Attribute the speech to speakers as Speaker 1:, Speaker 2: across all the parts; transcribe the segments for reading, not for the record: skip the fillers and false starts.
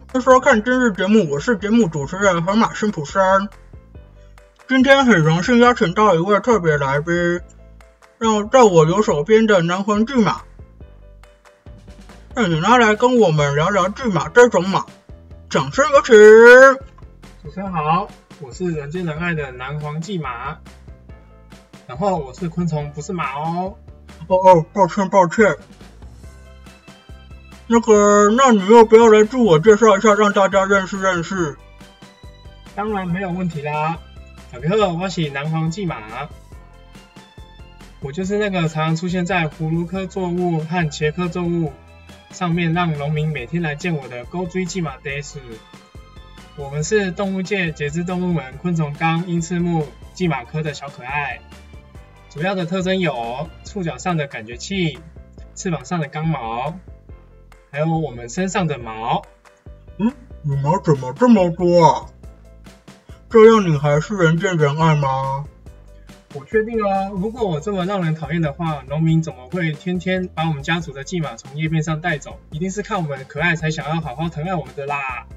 Speaker 1: 欢迎收看今日节目，我是节目主持人河马辛普森。今天很荣幸邀请到一位特别来宾，在我右手边的南环巨马，让他来跟我们聊聊巨马这种马。掌声有请！
Speaker 2: 主持人好，我是人见人爱的南黄驿马，然后我是昆虫，不是马哦。
Speaker 1: 抱歉。那你要不要来自我介绍一下，让大家认识？
Speaker 2: 当然没有问题啦。大家好，我是南黄驿马，我就是那个常常出现在葫芦科作物和茄科作物上面，让农民每天来见我的钩锥驿马德斯。我们是动物界节肢动物门昆虫纲鹰翅目驿马科的小可爱，主要的特征有触角上的感觉器、翅膀上的刚毛，还有我们身上的毛。
Speaker 1: 羽毛怎么这么多啊？这样你还是人见人爱吗？
Speaker 2: 我确定哦，如果我这么让人讨厌的话，农民怎么会天天把我们家族的驿马从叶片上带走？一定是看我们可爱才想要好好疼爱我们的啦。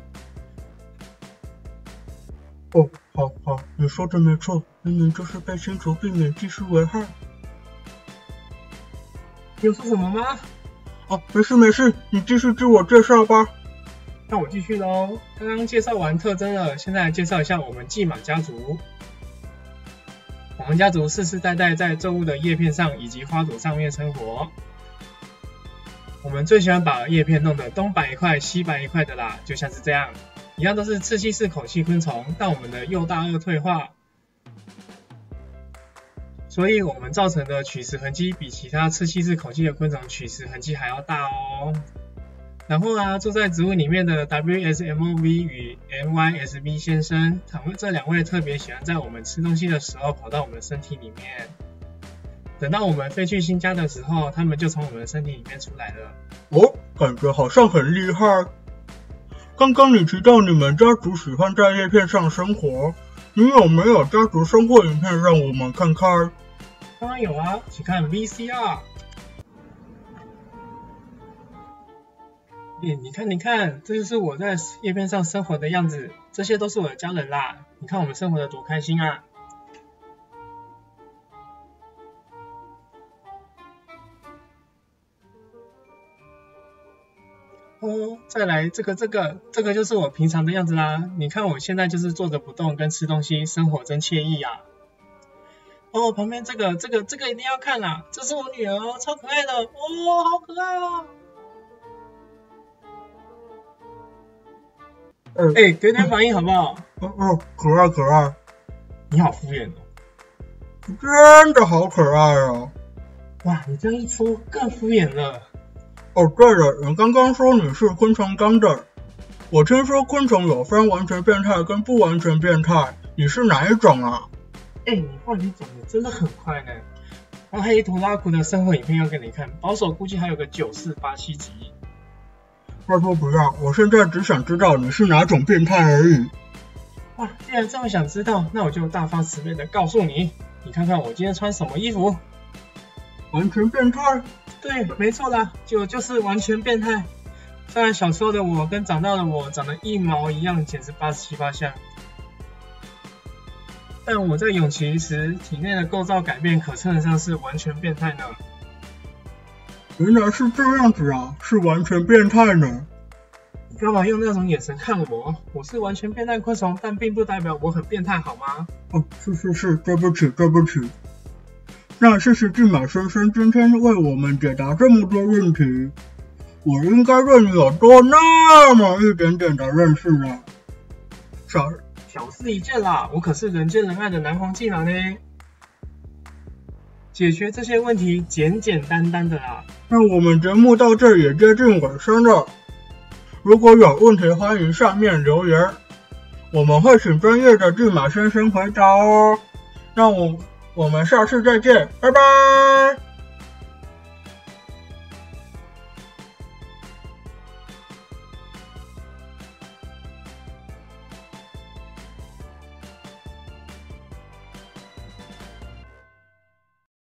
Speaker 1: 好，你说的没错，明明就是被清除，避免继续危害。
Speaker 2: 你有说什么吗？
Speaker 1: 没事，你继续自我介绍吧。
Speaker 2: 那我继续咯，刚刚介绍完特征了，现在来介绍一下我们驿马家族。我们家族世世代代在作物的叶片上以及花朵上面生活。我们最喜欢把叶片弄得东白一块西白一块的啦，就像是这样，一样都是刺吸式口器昆虫，但我们的右大二退化，所以我们造成的取食痕迹比其他刺吸式口器的昆虫取食痕迹还要大哦。然后住在植物里面的 WSMOV 与 NYSB 先生，这两位特别喜欢在我们吃东西的时候跑到我们的身体里面，等到我们飞去新家的时候，他们就从我们的身体里面出来了。
Speaker 1: 感觉好像很厉害。刚刚你提到你们家族喜欢在叶片上生活，你有没有家族生活影片让我们看看？
Speaker 2: 当然有啊，请看 VCR。你看，这就是我在叶片上生活的样子，这些都是我的家人啦。你看我们生活的多开心啊！再来这个就是我平常的样子啦。你看我现在就是坐着不动跟吃东西，生活真惬意啊。旁边这个一定要看啦，这是我女儿哦，超可爱的好可爱哦。给点反应好不好？
Speaker 1: 可爱。
Speaker 2: 你好敷衍哦。
Speaker 1: 真的好可爱哦。
Speaker 2: 哇，你这样一说更敷衍了。
Speaker 1: 对了，你刚刚说你是昆虫纲的，我听说昆虫有分完全变态跟不完全变态，你是哪一种啊？
Speaker 2: 你话题转的真的很快呢。黑图拉库的生活影片要给你看，保守估计还有个9487集。
Speaker 1: 拜托不要，我现在只想知道你是哪种变态而已。
Speaker 2: 哇，既然这么想知道，那我就大发慈悲的告诉你，你看看我今天穿什么衣服。
Speaker 1: 完全变态？
Speaker 2: 对，没错啦，就是完全变态。虽然小时候的我跟长大的我长得一毛一样，简直87八像，但我在泳期时体内的构造改变可称得上是完全变态呢。
Speaker 1: 原来是这样子啊，是完全变态呢。
Speaker 2: 你干嘛用那种眼神看我？我是完全变态昆虫，但并不代表我很变态好吗？
Speaker 1: 是，对不起。那谢谢驿马先生今天为我们解答这么多问题，我应该对你有多那么一点点的认识呢。
Speaker 2: 小事一件啦，我可是人见人爱的南黄驿马呢。解决这些问题简简单单的啦。
Speaker 1: 那我们节目到这也接近尾声了，如果有问题欢迎下面留言，我们会请专业的驿马先生回答哦。那我们下次再见，拜拜。